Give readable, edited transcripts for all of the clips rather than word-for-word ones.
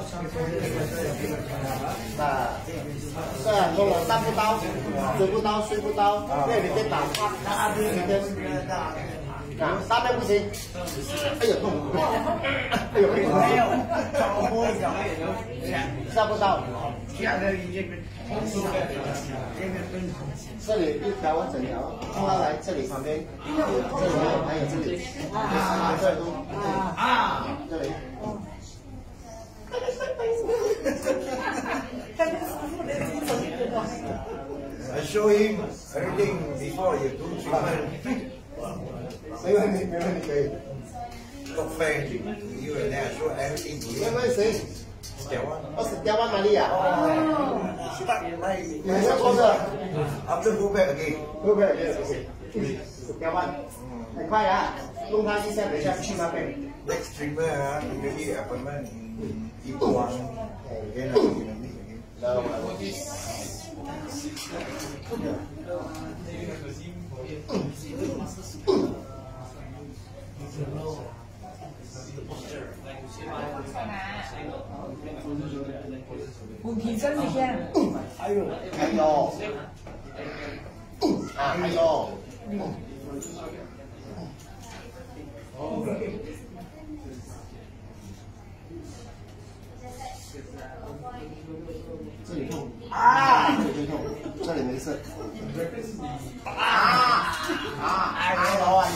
对啊，通了3步刀，水步刀，水步刀，对，你先打，你先。 啊，大背不行。哎呦，痛！哎呦，没有，下不到。这里一条整条，冲到来这里旁边，这里还有这里，这里这里。 I show him everything before you do treatment. 没问题，没问题，可以。 Look fair to you and then I show everything to you. 没问题。我是掉完哪里呀？你还要拖着 After go back again. Go back again. 掉完，很快啊！弄它一下，等一下去那边。 Next treatment usually appointment in one. Again, No, I will be. Bùn chân gì kia? Hay rồi. À, hay rồi. 这里痛啊，这里痛，这里没事。还有啊，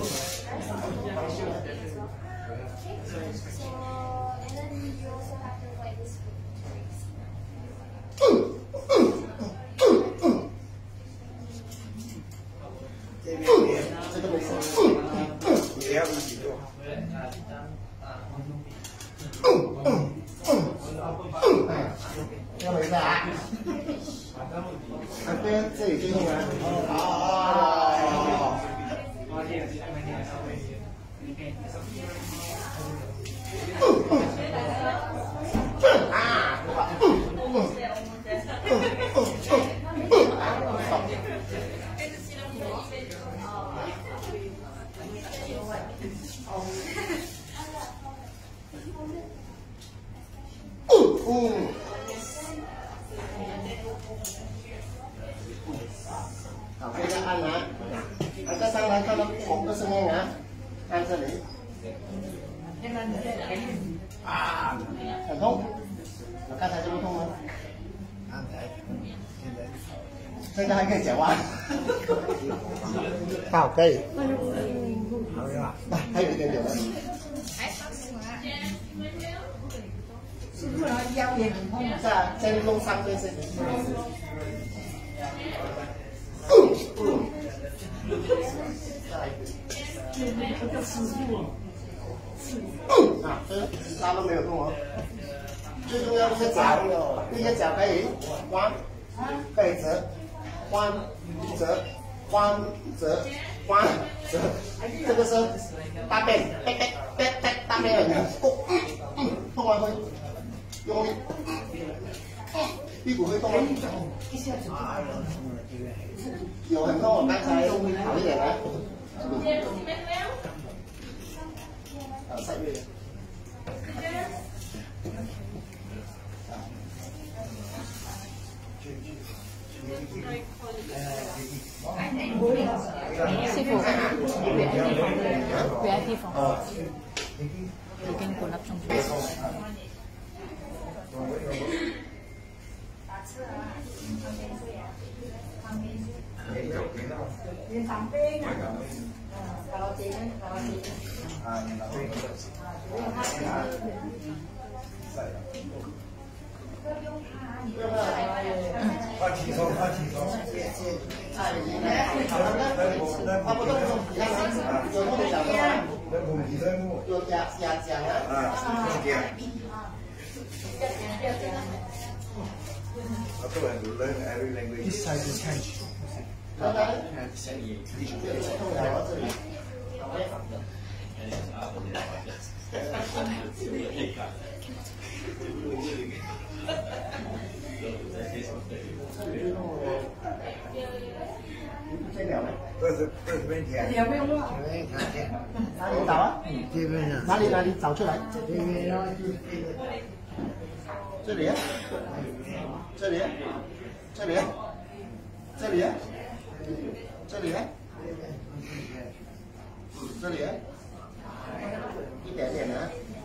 这个没事。 也要一起做。 要没事啊？这边这里最痛啊！哦。好，现在按啊，再上来看到某个声音啊，按这里。啊，很痛。我刚才就不痛了。现在还可以讲话。好，可以。好呀，还有一点点了。 是不是腰也很痛啊？ 是啊，先弄上面先。啊，这其他都没有动哦。最重要的是脚，这些脚可以弯，可以折，弯折，弯折，弯折。这个是大便，大便很难过，痛完会用力，屁股会动吗？有很痛，我刚才好一点了。好，下面。 師傅，VIP 房已經半粒鐘左右。 原旁邊啊，kalau sini. 快起床，快起床！ 他不动，有痛的脚的话，有讲啊。 This side is hedge. 痛了，这里。这了没？ 这边甜。 有没有啊？ 哪里找啊？哪里找出来？ 这里，这里，这里，这里，这里，这里，一点点的。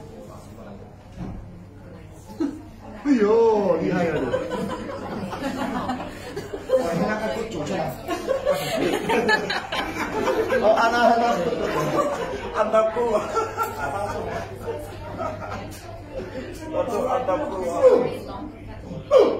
哎呦，厉害了你！我现在快煮出来。哦，按到。 我做按到不啊，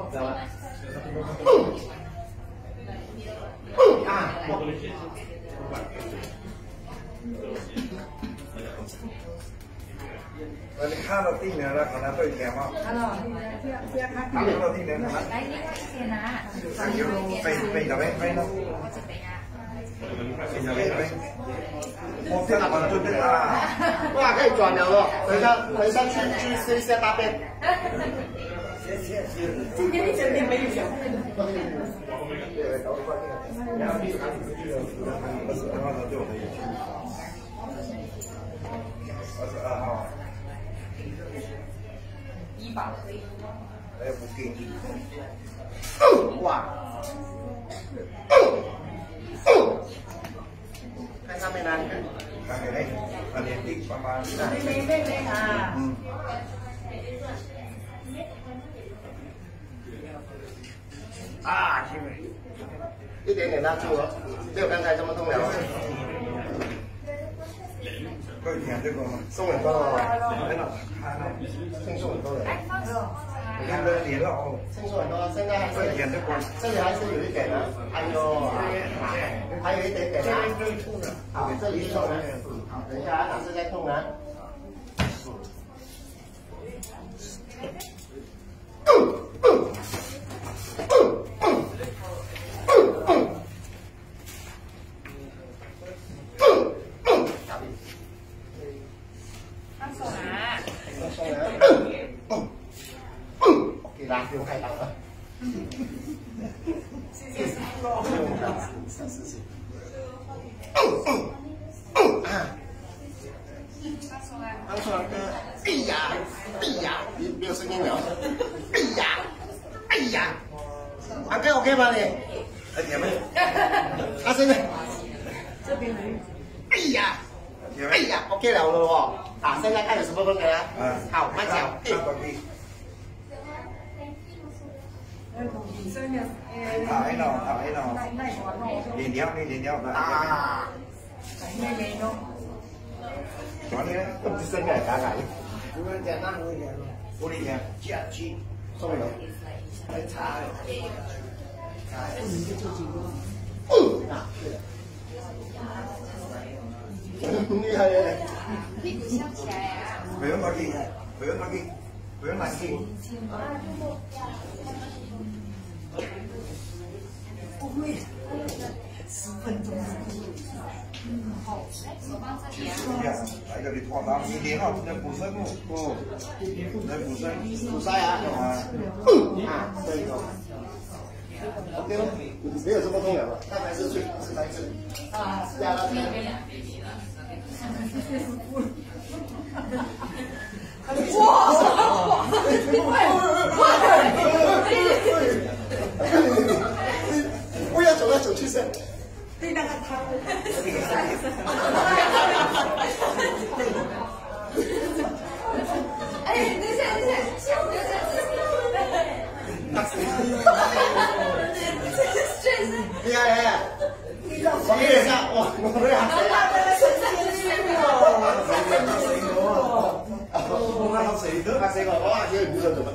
你看到地面了，可能会甜吗？看到地面了。 来，你看先啊。 飛就飛咯。我這樣玩對的啊！ 哇，可以轉了咯！等一下去試一下大便。 今天一整天沒有小便。 22號。 醫保可以。 還有不給你。 哇！看上面呢？ 看起來อันนี้ติ๊กประมาณ沒啊。 啊，是不是？ 一點點拉住哦，沒有剛才這麼痛了。 會甜這個嗎？ 鬆很多哦，輕鬆很多的。 你看這裡了哦， 輕鬆很多，現在還是會甜這個。 這裡還是有一點的，還有一點點啊。好，這裡痛啊。好，等一下啊，哪是在痛啊？OK 啦，不用开刀了。谢谢师傅。不用看，谢谢。刚说完歌，哎呀，没有声音了。哎呀，安哥 OK 吗你？ 哎，甜没？ 啊，现在。 這邊沒。 哎呀 ，OK 了哦。好，現在看有什麼問題啊？好，慢腳。 ถ่ายหน่อย連掉啊！轉呢？ 咁啲聲係假嘅。 咁樣簡單好啲嘅，好啲嘅，加豬， 鬆咗。 係茶。 啊，厲害嘅。 屁股翹起來啊！ 不用多啲，不用難聽。 不會，10分鐘。好。 手放這裡啊。 嚟到你拖到2年了，你補身喎。你補身。 補曬啊！啊，這一個。OK 咯，沒有這麼痛了，剛才是最是來這裡。啊，加到這邊。哇！不要走来走去先。 對那個湯。 哎，等一下，先不要這樣子。 厲害！我給你一下，我不要。嚇死我！我嚇死佢唔想做乜。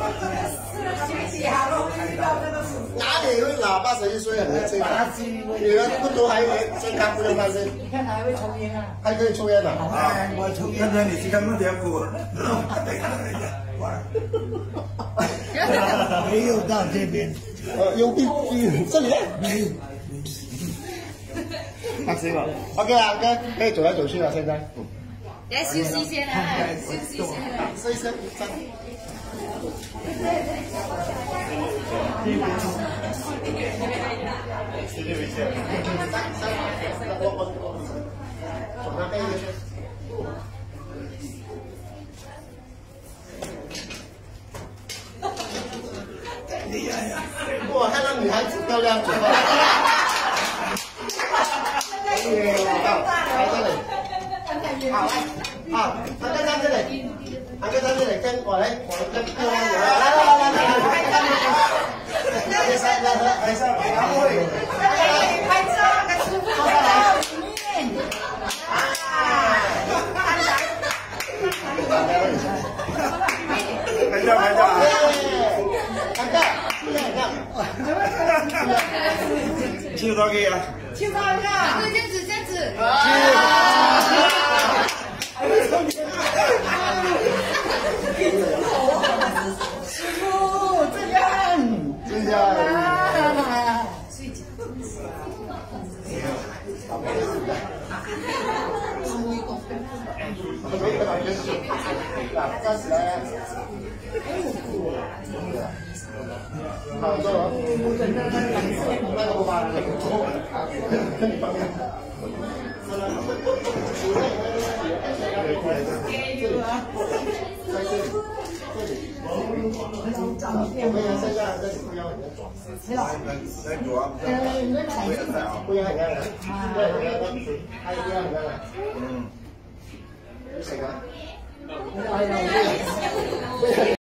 哪裡會喇叭11歲很年輕？女人不都還健康不能翻身？ 你看他還會抽煙啊？ 還可以抽煙的。 我抽煙的，你是幹乜嘢股？沒有到這邊。 有病這裡沒有。嚇死我 ！OK 啦，OK，可以走來走去了，現在。 來休息先啊，休息先。 試一試，從那邊一個圈。 哇，看到女孩子漂亮，好，来这里，好，来，好，韩哥站这里，韩哥站这里，跟我来，我跟漂亮女孩，来， 拍照，给师傅拍照，里面。 拍照拍照。 韩哥， 介绍给啊。 介绍一下， 这样子，这样子。 师傅，这样， 这样。 睡觉。 站起来。好，坐了。那个我把跟你方便。我们剩下这里不要很转。 在左。 不要很亮的。对，不要很亮，还有不要很亮的。嗯。谁啊？